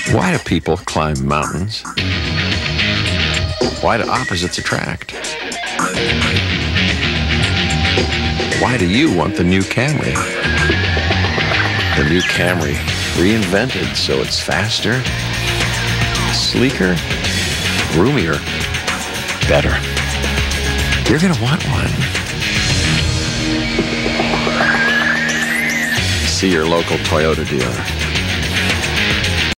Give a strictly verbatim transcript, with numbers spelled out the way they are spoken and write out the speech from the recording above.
Why do people climb mountains? Why do opposites attract? Why do you want the new Camry? The new Camry, reinvented so it's faster, sleeker, roomier, better. You're gonna want one. See your local Toyota dealer.